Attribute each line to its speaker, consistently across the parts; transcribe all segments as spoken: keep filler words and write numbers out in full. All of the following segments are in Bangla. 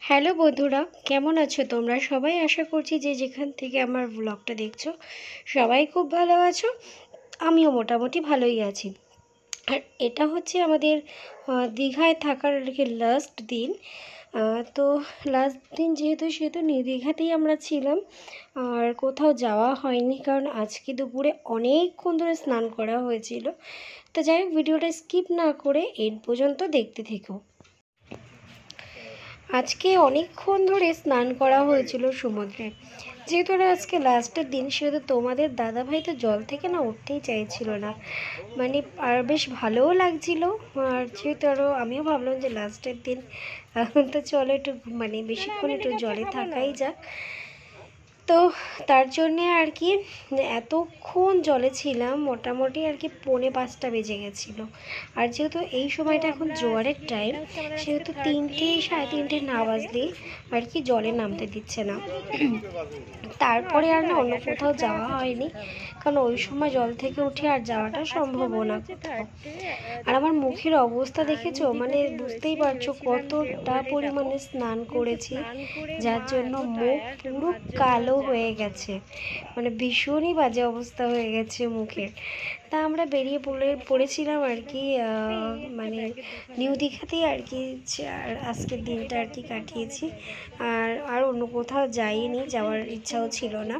Speaker 1: হ্যালো বন্ধুরা, কেমন আছো তোমরা সবাই? আশা করছি যে যেখান থেকে আমার ব্লগটা দেখছো সবাই খুব ভালো আছো। আমিও মোটামুটি ভালোই আছি। আর এটা হচ্ছে আমাদের দীঘায় থাকার আর কি লাস্ট দিন। তো লাস্ট দিন যেহেতু সেহেতু দীঘাতেই আমরা ছিলাম, আর কোথাও যাওয়া হয়নি, কারণ আজকে দুপুরে অনেকক্ষণ ধরে স্নান করা হয়েছিল। তো যাই হোক, ভিডিওটা স্কিপ না করে এন্ড পর্যন্ত দেখতে থেকো। আজকে অনেকক্ষণ ধরে স্নান করা হয়েছিল সমুদ্রে। যেহেতু আজকে লাস্টের দিন, সেহেতু তোমাদের দাদাভাই তো জল থেকে না উঠতেই চাইছিল না, মানে আর বেশ ভালোও লাগছিল। আর যেহেতু আরও আমিও ভাবলাম যে লাস্টের দিন তো চলো একটু মানে বেশিক্ষণ একটু জলে থাকাই যাক। তো তার জন্যে আর কি এতক্ষণ জলে ছিলাম, মোটামুটি আর কি পৌনে পাঁচটা বেজে গেছিলো। আর যেহেতু এই সময়টা এখন জোয়ারের টাইম, সেহেতু তিনটে সাড়ে তিনটে না বাজলেই আর কি জলে নামতে দিচ্ছে না। তারপরে আর না অন্য কোথাও যাওয়া হয়নি, কারণ ওই সময় জল থেকে উঠে আর যাওয়াটা সম্ভবও না কোথাও। আর আমার মুখের অবস্থা দেখেছো, মানে বুঝতেই পারছো কতটা পরিমাণে স্নান করেছি, যার জন্য মুখ পুরো কালো হয়ে গেছে, মানে ভীষণই বাজে অবস্থা হয়ে গেছে মুখের। তা আমরা বেরিয়ে পড়ে পড়েছিলাম আর কি মানে নিউ দীঘাতেই আর কি আজকের দিনটা আর কি কাটিয়েছি। আর আর অন্য কোথাও যাইনি, যাওয়ার ইচ্ছাও ছিল না।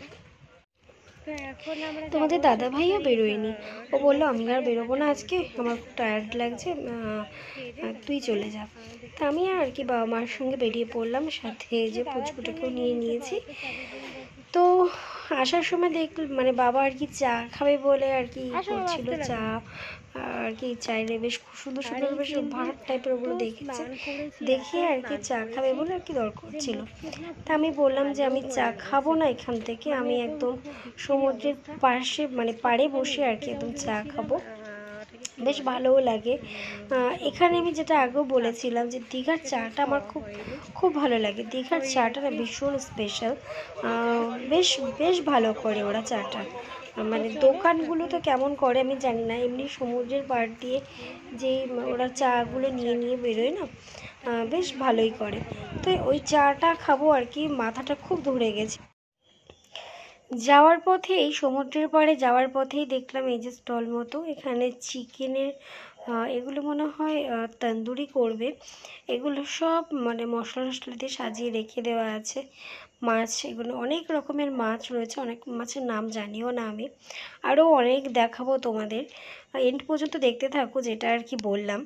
Speaker 1: তোমাদের দাদা ভাইও বেরোয়নি, ও বললো আমি আর বেরোবো না আজকে, আমার খুব টায়ার্ড লাগছে, তুই চলে যা। তা আমি আর কি বাবা মার সঙ্গে বেরিয়ে পড়লাম, সাথে যে পুচকুটাকেও নিয়ে নিয়েছি। তো আসার সময় দেখ মানে বাবা আর কি চা খাবে বলে আর কি করছিল, চা আর কি চাইলে বেশ সুন্দর সুন্দর বেশ ভাত টাইপের ওগুলো দেখেছে, দেখে আর কি চা খাবে বলে আর কি দর করছিল। তা আমি বললাম যে আমি চা খাবো না এখান থেকে, আমি একদম সমুদ্রের পাশে মানে পাড়ে বসে আর কি একদম চা খাবো, বেশ ভালোও লাগে। এখানে আমি যেটা আগেও বলেছিলাম যে দীঘার চাটা আমার খুব খুব ভালো লাগে। দীঘার চাটা না ভীষণ স্পেশাল, বেশ বেশ ভালো করে ওরা চাটা। মানে দোকানগুলো তো কেমন করে আমি জানি না, এমনি সমুদ্রের পাড় দিয়ে যে ওরা চাগুলো নিয়ে নিয়ে বেরোয় না, বেশ ভালোই করে। তো ওই চাটা খাবো আর কি, মাথাটা খুব ধরে গেছে। যাওয়ার পথে এই সমুদ্রের পাড়ে যাওয়ার পথেই দেখলাম এই যে স্টল মতো, এখানে চিকেনের এগুলো মনে হয় তন্দুরি করবে, এগুলো সব মানে মশলা টশলা দিয়ে সাজিয়ে রেখে দেওয়া আছে। মাছ, এগুলো অনেক রকমের মাছ রয়েছে, অনেক মাছের নাম জানিও না আমি, আরও অনেক দেখাবো তোমাদের, এন্ড পর্যন্ত দেখতে থাকো যেটা আর কি বললাম।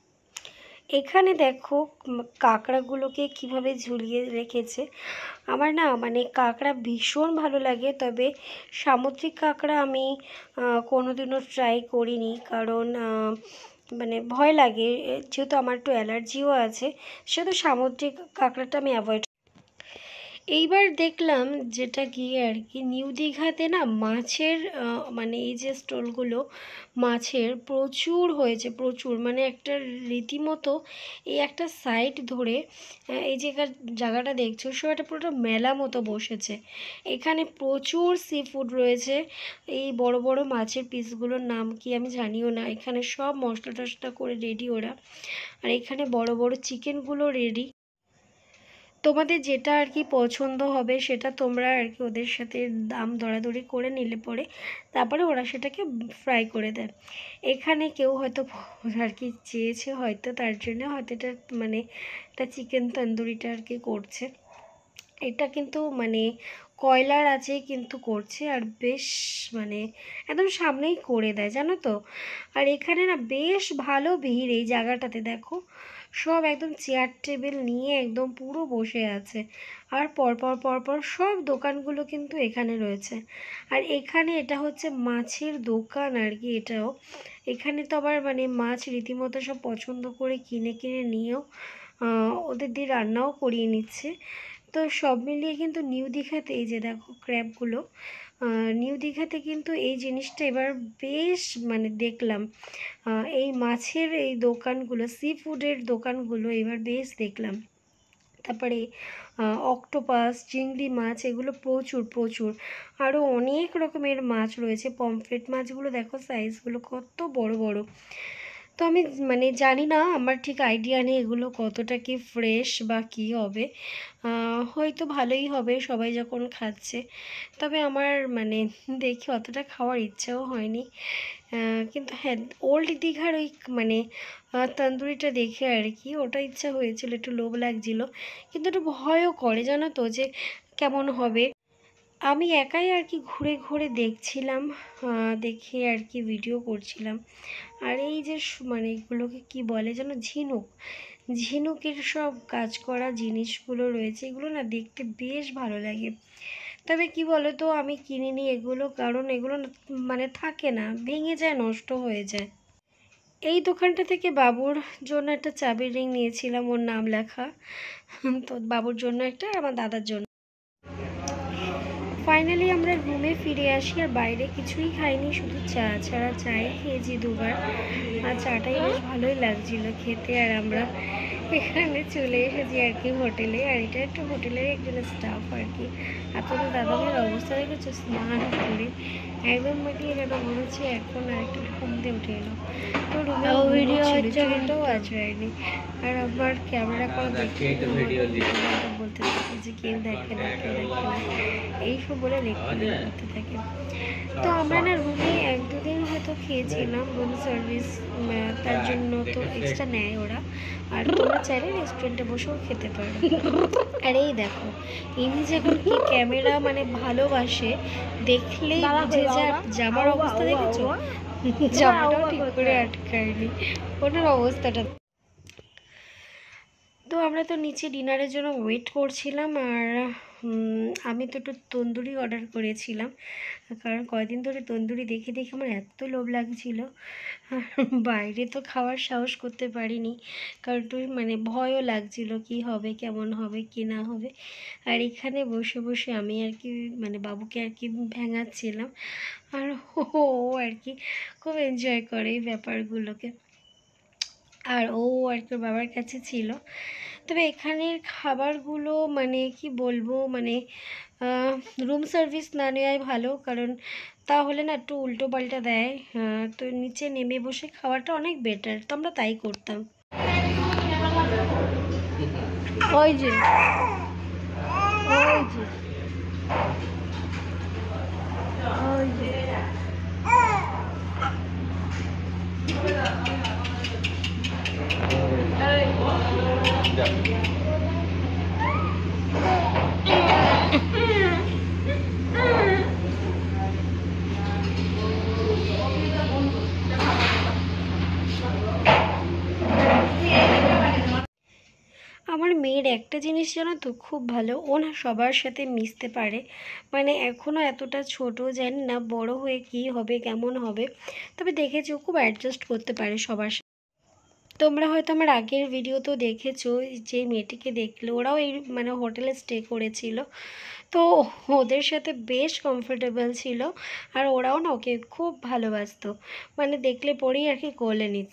Speaker 1: এখানে দেখো কাঁকড়াগুলোকে কিভাবে ঝুলিয়ে রেখেছে। আমার না মানে কাঁকড়া ভীষণ ভালো লাগে, তবে সামুদ্রিক কাঁকড়া আমি কোনোদিনও ট্রাই করিনি, কারণ মানে ভয় লাগে, যেহেতু আমার একটু অ্যালার্জিও আছে, সেহেতু সামুদ্রিক কাঁকড়াটা আমি অ্যাভয়েড। এইবার দেখলাম যেটা গিয়ে আর কি নিউ দীঘাতে না মাছের মানে এই যে স্টলগুলো মাছের প্রচুর হয়েছে, প্রচুর, মানে একটা রীতিমতো এই একটা সাইড ধরে এই যে জায়গাটা দেখছো সব একটা পুরোটা মেলা মতো বসেছে। এখানে প্রচুর সি ফুড রয়েছে, এই বড় বড় মাছের পিসগুলোর নাম কি আমি জানিও না, এখানে সব মশলা টশলা করে রেডি ওরা, আর এখানে বড় বড় চিকেনগুলো রেডি। তোমাদের যেটা আর কি পছন্দ হবে সেটা তোমরা আর কি ওদের সাথে দাম দরাদরি করে নিলে পরে তারপরে ওরা সেটাকে ফ্রাই করে দেয়। এখানে কেউ হয়তো আর কি চেয়েছে, হয়তো তার জন্য হয়তো এটা মানে এটা চিকেন তন্দুরিটা আর কি করছে। এটা কিন্তু মানে কয়লার আছে কিন্তু করছে, আর বেশ মানে একদম সামনেই করে দেয় জানো তো। আর এখানে না বেশ ভালো ভিড়, এই জায়গাটাতে দেখো সব একদম চেয়ার টেবিল নিয়ে একদম পুরো বসে আছে, আর পরপর পরপর সব দোকানগুলো কিন্তু এখানে রয়েছে। আর এখানে এটা হচ্ছে মাছের দোকান আর কি, এটাও এখানে তো আবার মানে মাছ রীতিমতো সব পছন্দ করে কিনে কিনে নিয়েও ওদের দিয়ে রান্নাও করিয়ে নিচ্ছে। তো সব মিলিয়ে কিন্তু নিউ দীঘাতে এই যে দেখো ক্র্যাবগুলো, নিউ দীঘাতে কিন্তু এই জিনিসটা এবার বেশ মানে দেখলাম, এই মাছের এই দোকানগুলো সি ফুডের দোকানগুলো এবার বেশ দেখলাম। তারপরে অক্টোপাস, চিংড়ি মাছ, এগুলো প্রচুর প্রচুর, আরও অনেক রকমের মাছ রয়েছে। পমফ্রেট মাছগুলো দেখো সাইজগুলো কত বড় বড়। তো আমি মানে জানি না, আমার ঠিক আইডিয়া নেই এগুলো কতটা কি ফ্রেশ বা কী হবে। হয়তো ভালোই হবে সবাই যখন খাচ্ছে, তবে আমার মানে দেখি অতটা খাওয়ার ইচ্ছাও হয়নি। কিন্তু হ্যাঁ, ওল্ড দীঘার ওই মানে তন্দুরিটা দেখে আর কি ওটা ইচ্ছা হয়েছিল, একটু লোভ লাগছিল, কিন্তু একটু ভয়ও করে জানো তো যে কেমন হবে। আমি একাই আর কি ঘুরে ঘুরে দেখছিলাম, দেখে আর কি ভিডিও করছিলাম। আর এই যে মানে এগুলোকে কি বলে যেন, ঝিনুক ঝিনুকের সব কাজ করা জিনিসগুলো রয়েছে, এগুলো না দেখতে বেশ ভালো লাগে। তবে কি বলো তো, আমি কিনিনি এগুলো, কারণ এগুলো মানে থাকে না, ভেঙে যায়, নষ্ট হয়ে যায়। এই দোকানটা থেকে বাবুর জন্য একটা চাবির রিং নিয়েছিলাম, ওর নাম লেখা, তো বাবুর জন্য একটা, আর আমার দাদার জন্য। ফাইনালি আমরা রুমে ফিরে আসি, আর বাইরে কিছুই খাইনি, শুধু চা ছাড়া চাই খেয়েছি দুবার, আর চাটাই বেশ ভালোই লাগছিল খেতে। আর আমরা এখানে চলে এসেছি আর কি হোটেলে, আর এটা একটা হোটেলের একজন স্টাফ আর কি। আর তোমার দাদাভাইয়ের অবস্থা দেখেছো, স্নান করে একদম মাটিয়ে যেন মনে হচ্ছে এখন আর একটু ঘুম দিয়ে উঠে এলো। তো রুমে ভিডিও হচ্ছে কিন্তু আজ হয়নি, আর আমার ক্যামেরা করা দেখে বলতে থাকে যে কেউ দেখে না, কেউ দেখে না, এইসব বলে রেকর্ডিং করতে থাকে। তো আমরা না রুমে এক দুদিন হয়তো খেয়েছিলাম, রুম সার্ভিস, তার জন্য তো এক্সট্রা নেয় ওরা, আর তোমরা চাইলে রেস্টুরেন্টে বসেও খেতে পারো। আর এই দেখো, ইনি যখন কি ক্যামেরা মানে ভালোবাসে, দেখলেই বুঝে যায়। জামার অবস্থা দেখেছো, জামাটাও ঠিক করে আটকায়নি, ওনার অবস্থাটা। তো আমরা তো নিচে ডিনারের জন্য ওয়েট করছিলাম, আর আমি তো একটু তন্দুরি অর্ডার করেছিলাম, কারণ কয়দিন ধরে তন্দুরি দেখে দেখে আমার এত লোভ লাগছিল। বাইরে তো খাওয়ার সাহস করতে পারিনি, কারণ একটু মানে ভয়ও লাগছিল কি হবে, কেমন হবে, কি না হবে। আর এখানে বসে বসে আমি আর কি মানে বাবুকে আর কি ভেঙাচ্ছিলাম, আর ও আর কি খুব এনজয় করে এই ব্যাপারগুলোকে, আর ও আর কি বাবার কাছে ছিল। তবে এখানের খাবারগুলো মানে কি বলবো, মানে রুম সার্ভিস না নেওয়াই ভালো, কারণ তাহলে না একটু উল্টো পাল্টা দেয়। তো নিচে নেমে বসে খাওয়াটা অনেক বেটার, তো আমরা তাই করতাম। ওই যে ওই যে ওই যে আমার মেয়ের একটা জিনিস জানো তো খুব ভালো, ও না সবার সাথে মিশতে পারে, মানে এখনও এতটা ছোট, জানি না বড় হয়ে কি হবে, কেমন হবে, তবে দেখেছি ও খুব অ্যাডজাস্ট করতে পারে সবার সাথে। তোমরা হয়তো আমার আগের ভিডিও তো দেখেছো, যে মেয়েটিকে দেখলে ওরাও এই মানে হোটেলে স্টে করেছিল, তো ওদের সাথে বেশ কমফোর্টেবল ছিল, আর ওরাও না ওকে খুব ভালোবাসতো, মানে দেখলে পরেই আর কি কোলে নিত।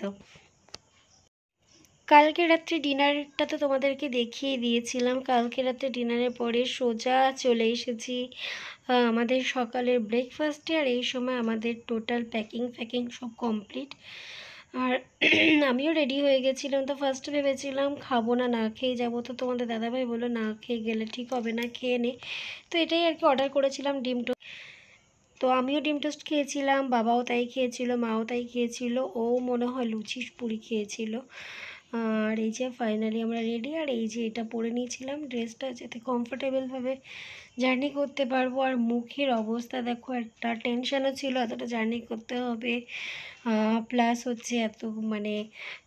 Speaker 1: কালকে রাত্রে ডিনারটা তো তোমাদেরকে দেখিয়ে দিয়েছিলাম, কালকে রাত্রে ডিনারের পরে সোজা চলে এসেছি আমাদের সকালের ব্রেকফাস্টে, আর এই সময় আমাদের টোটাল প্যাকিং ফ্যাকিং সব কমপ্লিট। আর আমিও রেডি হয়ে গেছিলাম, তো ফার্স্টে ভেবেছিলাম খাবো না, না খেয়ে যাবো, তো তোমাদের দাদাভাই বললো না খেয়ে গেলে ঠিক হবে না, খেয়ে নে। তো এটাই আর কি অর্ডার করেছিলাম, ডিম টোস্ট। তো আমিও ডিম টোস্ট খেয়েছিলাম, বাবাও তাই খেয়েছিল, মাও তাই খেয়েছিল, ও মনে হয় লুচি পুরি খেয়েছিল। আর এই যে ফাইনালি আমরা রেডি, আর এই যে এটা পরে নিয়েছিলাম ড্রেসটা, যাতে কমফোর্টেবলভাবে জার্নি করতে পারবো। আর মুখের অবস্থা দেখো, একটা টেনশানও ছিল, এতটা জার্নি করতে হবে, প্লাস হচ্ছে এত মানে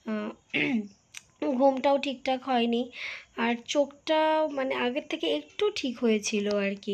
Speaker 1: ঘুমটাও ঠিকঠাক হয়নি, আর চোখটা মানে আগের থেকে একটু ঠিক হয়েছিল আর কি।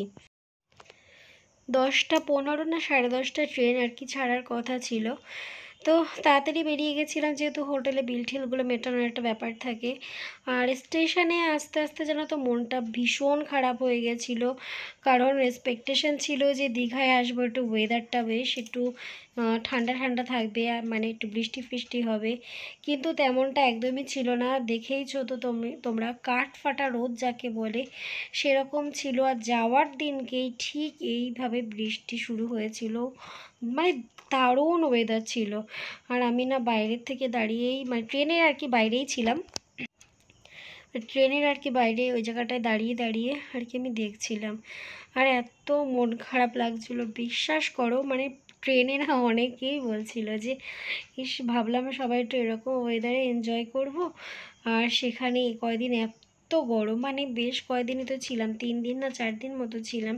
Speaker 1: দশটা পনেরো না সাড়ে দশটা ট্রেন আর কি ছাড়ার কথা ছিল, তো তাড়াতাড়ি বেরিয়ে গেছিলাম, যেহেতু হোটেলে বিল ঠিলগুলো মেটানোর একটা ব্যাপার থাকে। আর স্টেশনে আস্তে আস্তে যেন তো মনটা ভীষণ খারাপ হয়ে গেছিলো, কারণ এক্সপেকটেশন ছিল যে দীঘায় আসবো, একটু ওয়েদারটা বেশ একটু ঠান্ডা ঠান্ডা থাকবে, মানে একটু বৃষ্টি ফৃষ্টি হবে, কিন্তু তেমনটা একদমই ছিল না। দেখেইছো তো তুমি তোমরা, কাঠ ফাটা রোদ যাকে বলে সেরকম ছিল। আর যাওয়ার দিনকেই ঠিক এইভাবে বৃষ্টি শুরু হয়েছিল, মানে দারুণ ওয়েদার ছিল। আর আমি না বাইরের থেকে দাঁড়িয়েই মানে ট্রেনের আর কি বাইরেই ছিলাম, ট্রেনের আর কি বাইরে ওই জায়গাটায় দাঁড়িয়ে দাঁড়িয়ে আর কি আমি দেখছিলাম। আর এত মন খারাপ লাগছিল বিশ্বাস করো, মানে ট্রেনে না অনেকেই বলছিল যে ইস ভাবলাম সবাই একটু এরকম ওয়েদারে এনজয় করব, আর সেখানে কয়দিন এত গরম, মানে বেশ কয়দিনই তো ছিলাম, তিন দিন না চার দিন মতো ছিলাম।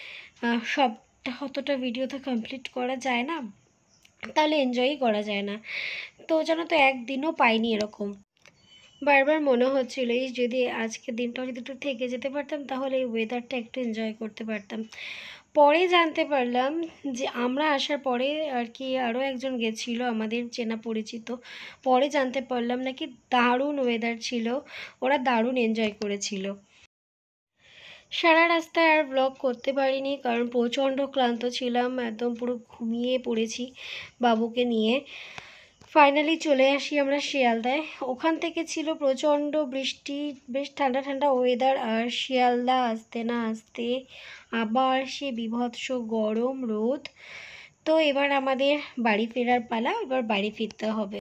Speaker 1: সবটা অতটা ভিডিও তো কমপ্লিট করা যায় না, তাহলে এনজয়ই করা যায় না। তো জানো তো একদিনও পাইনি এরকম। বারবার মনে হচ্ছিল এই যদি আজকের দিনটাও যদি একটু থেকে যেতে পারতাম তাহলে এই ওয়েদারটা একটু এনজয় করতে পারতাম। পরে জানতে পারলাম যে আমরা আসার পরে আর কি আরও একজন গেছিলো আমাদের চেনা পরিচিত, পরে জানতে পারলাম নাকি দারুণ ওয়েদার ছিল, ওরা দারুণ এনজয় করেছিল। সারা রাস্তায় আর ব্লগ করতে পারিনি কারণ প্রচণ্ড ক্লান্ত ছিলাম, একদম পুরো ঘুমিয়ে পড়েছি বাবুকে নিয়ে। ফাইনালি চলে আসি আমরা শিয়ালদায়। ওখান থেকে ছিল প্রচণ্ড বৃষ্টি, বেশ ঠান্ডা ঠান্ডা ওয়েদার, আর শিয়ালদা আসতে না আসতে আবার সে বীভৎস গরম রোদ। তো এবার আমাদের বাড়ি ফেরার পালা, এবার বাড়ি ফিরতে হবে।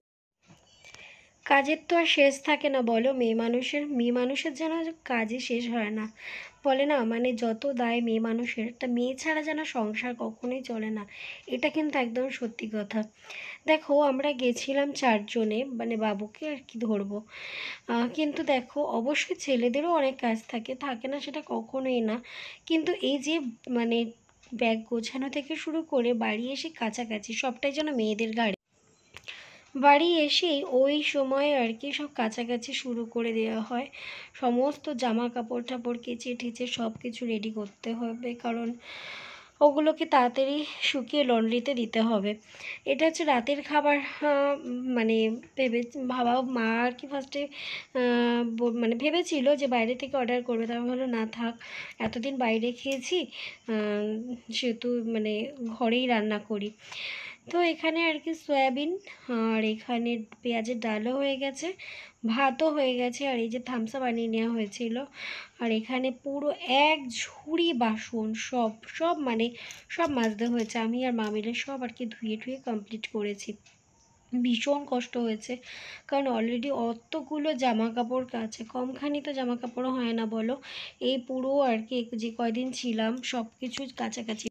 Speaker 1: কাজের তো আর শেষ থাকে না বলো, মেয়ে মানুষের মেয়ে মানুষের যেন কাজই শেষ হয় না, বলে না মানে যত দায় মেয়ে মানুষের, তা মেয়ে ছাড়া যেন সংসার কখনোই চলে না, এটা কিন্তু একদম সত্যি কথা। দেখো আমরা গেছিলাম চারজনে, মানে বাবুকে আর কি ধরবো, কিন্তু দেখো অবশ্যই ছেলেদেরও অনেক কাজ থাকে, থাকে না সেটা কখনোই না, কিন্তু এই যে মানে ব্যাগ গোছানো থেকে শুরু করে বাড়ি এসে কাছাকাছি সবটাই যেন মেয়েদের গাড়ি। বাড়ি এসেই ওই সময় আর কি সব কাছাকাছি শুরু করে দেওয়া হয়, সমস্ত জামা কাপড় টাপড় কেচে ঠেচে সব কিছু রেডি করতে হবে, কারণ ওগুলোকে তাড়াতাড়ি শুকিয়ে লন্ড্রিতে দিতে হবে। এটা হচ্ছে রাতের খাবার, মানে ভেবে ভাবা মা আর কি ফার্স্টে মানে ভেবেছিল যে বাইরে থেকে অর্ডার করবে, তারপর হলো না থাক, এতদিন বাইরে খেয়েছি, সেহেতু মানে ঘরেই রান্না করি। তো এখানে আর কি সয়াবিন, আর এখানে পেঁয়াজের ডালও হয়ে গেছে, ভাতও হয়ে গেছে, আর এই যে থামসা বানিয়ে নেওয়া হয়েছিল, আর এখানে পুরো এক ঝুড়ি বাসন সব সব মানে সব মাজতে হয়েছে, আমি আর মা মিলে সব আর কি ধুয়ে ধুয়ে কমপ্লিট করেছি। ভীষণ কষ্ট হয়েছে কারণ অলরেডি অতগুলো জামা কাপড় কাছে, কমখানি তো জামা কাপড়ও হয় না বলো, এই পুরো আর কি যে কয়দিন ছিলাম সব কিছু কাছাকাছি।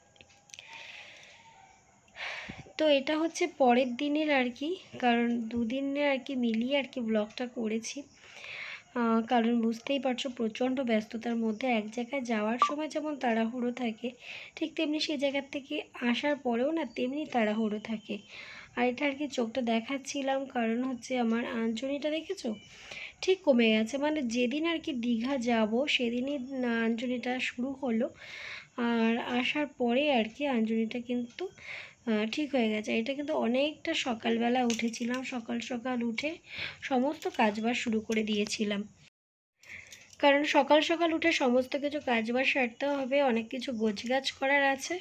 Speaker 1: তো এটা হচ্ছে পরের দিনের আর কি, কারণ দুদিনের আর কি মিলিয়ে আর কি ব্লগটা করেছি, কারণ বুঝতেই পারছো প্রচণ্ড ব্যস্ততার মধ্যে এক জায়গায় যাওয়ার সময় যেমন তাড়াহুড়ো থাকে, ঠিক তেমনি সেই জায়গার থেকে আসার পরেও না তেমনি তাড়াহুড়ো থাকে। আর এটা আর কি চোখটা দেখাচ্ছিলাম কারণ হচ্ছে আমার আঞ্জনিটা দেখেছো ঠিক কমে গেছে, মানে যেদিন আর কি দীঘা যাব সেদিনই আঞ্জনিটা শুরু হলো, আর আসার পরে আর কি আঞ্জনিটা কিন্তু ঠিক হয়ে গেছে। এটা কিন্তু অনেকটা সকালবেলা উঠেছিলাম, সকাল সকাল উঠে সমস্ত কাজবাজ শুরু করে দিয়েছিলাম, কারণ সকাল সকাল উঠে সমস্ত কিছু কাজবাজ সারতে হবে, অনেক কিছু গোছগাছ করার আছে,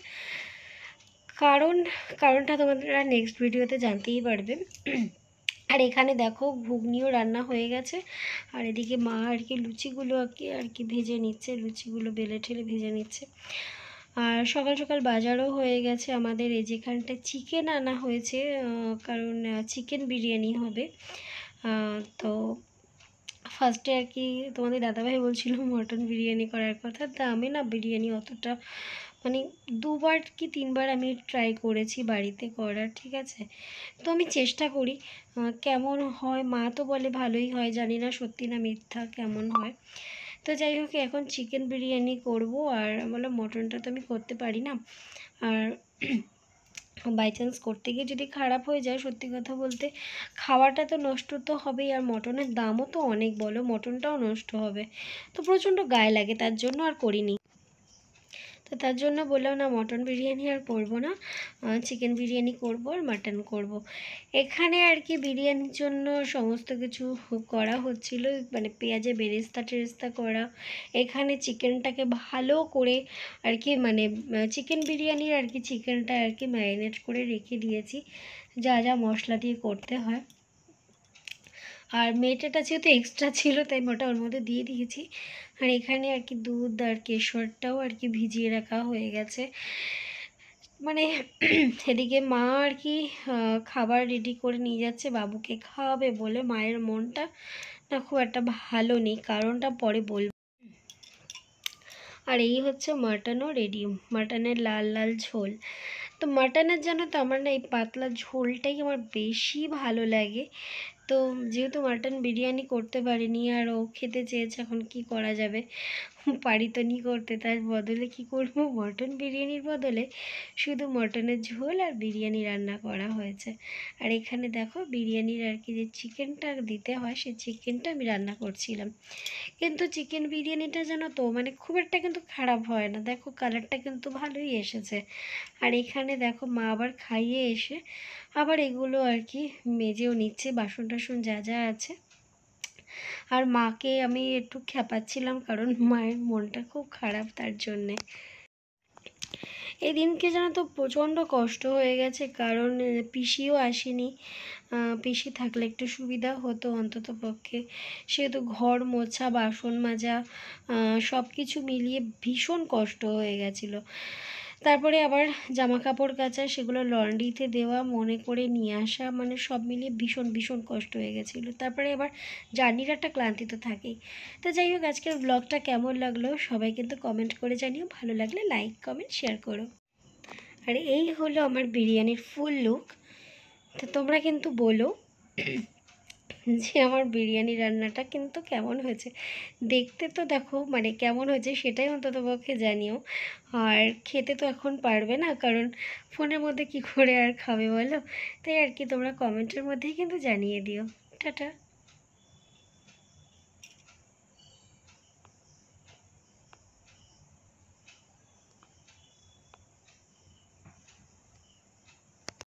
Speaker 1: কারণ কারণটা তোমাদের নেক্সট ভিডিওতে জানতেই পারবে। আর এখানে দেখো ঘুগনিও রান্না হয়ে গেছে, আর এদিকে মা আর কি লুচিগুলো আর কি আর কি ভেজে নিচ্ছে, লুচিগুলো বেলে ঠেলে ভেজে নিচ্ছে। আর সকাল সকাল বাজারও হয়ে গেছে আমাদের, এই যেখানটা চিকেন আনা হয়েছে, কারণ চিকেন বিরিয়ানি হবে। তো ফার্স্টে আর কি তোমাদের দাদাভাই বলছিল মটন বিরিয়ানি করার কথা, তা আমি না বিরিয়ানি অতটা মানে দুবার কি তিনবার আমি ট্রাই করেছি বাড়িতে করার, ঠিক আছে, তো আমি চেষ্টা করি কেমন হয়, মা তো বলে ভালোই হয়, জানি না সত্যি না মিথ্যা কেমন হয়। তো যাই হোক এখন চিকেন বিরিয়ানি করব, আর বললাম মটনটা তো আমি করতে পারি না, আর বাই চান্স করতে গিয়ে যদি খারাপ হয়ে যায়, সত্যি কথা বলতে খাওয়াটা তো নষ্ট তো হবেই, আর মটনের দামও তো অনেক বলো, মটনটাও নষ্ট হবে, তো প্রচণ্ড গায়ে লাগে, তার জন্য আর করিনি। তো তার জন্য বললাম না মটন বিরিয়ানি আর করব না, চিকেন বিরিয়ানি করব আর মাটন করব। এখানে আর কি বিরিয়ানির জন্য সমস্ত কিছু করা হচ্ছিল, মানে পেঁয়াজে বেরেস্তা টেরেস্তা করা, এখানে চিকেনটাকে ভালো করে আর কি মানে চিকেন বিরিয়ানির আর কি চিকেনটা আর কি ম্যারিনেট করে রেখে দিয়েছি, যা যা মশলা দিয়ে করতে হয়। আর মেটেটা যেহেতু এক্সট্রা ছিল তাই ওটা ওর মধ্যে দিয়ে দিয়েছি, আর এখানে আর কি দুধ আর কেশরটাও আর কি ভিজিয়ে রাখা হয়ে গেছে। মানে এদিকে মা আর কি খাবার রেডি করে নিয়ে যাচ্ছে, বাবুকে খাওয়াবে বলে। মায়ের মনটা না খুব একটা ভালো নেই, কারণটা পরে বলবো। আর এই হচ্ছে মাটনও রেডি, মাটনের লাল লাল ঝোল। তো মাটনের জন্য তো আমার না এই পাতলা ঝোলটাই আমার বেশি ভালো লাগে। তো যেহেতু মাটন বিরিয়ানি করতে পারিনি আর ও খেতে চেয়েছে, এখন কি করা যাবে, পারি তো নি করতে, তার বদলে কি করব, মটন বিরিয়ানির বদলে শুধু মটনের ঝোল আর বিরিয়ানি রান্না করা হয়েছে। আর এখানে দেখো বিরিয়ানির আর কি যে চিকেনটা দিতে হয়, সেই চিকেনটা আমি রান্না করছিলাম। কিন্তু চিকেন বিরিয়ানিটা যেন তো মানে খুব একটা কিন্তু খারাপ হয় না, দেখো কালারটা কিন্তু ভালোই এসেছে। আর এখানে দেখো মা আবার খাইয়ে এসে আবার এগুলো আর কি মেজেও নিচ্ছে, বাসন টাসন যা যা আছে। আর মাকে আমি একটু খেপাচ্ছিলাম, কারণ মায়ের মনটা খুব খারাপ, তার জন্যে। এই দিনকে জানো তো প্রচণ্ড কষ্ট হয়ে গেছে, কারণ পিসিও আসেনি। পিসি থাকলে একটু সুবিধা হতো অন্তত পক্ষে, সেহেতু ঘর মোছা, বাসন মাজা, সব কিছু মিলিয়ে ভীষণ কষ্ট হয়ে গেছিলো। তারপরে আবার জামা কাপড় কাচা, সেগুলো লন্ড্রিতে দেওয়া, মনে করে নিয়ে আসা, মানে সব মিলিয়ে ভীষণ ভীষণ কষ্ট হয়ে গেছিলো। তারপরে আবার জার্নির একটা ক্লান্তি তো থাকেই। তো যাই হোক, আজকের ব্লগটা কেমন লাগলো সবাই কিন্তু কমেন্ট করে জানিও, ভালো লাগলে লাইক কমেন্ট শেয়ার করো। আর এই হলো আমার বিরিয়ানির ফুল লুক। তো তোমরা কিন্তু বলো যে আমার বিরিয়ানি রান্নাটা কিন্তু কেমন হয়েছে। দেখতে তো দেখো মানে কেমন হয়েছে সেটাই অন্তত পক্ষে জানিও। আর খেতে তো এখন পারবে না, কারণ ফোনের মধ্যে কি করে আর খাবে বলো। তাই আর কি তোমরা কমেন্টের মধ্যেই কিন্তু জানিয়ে দিও। টাটা।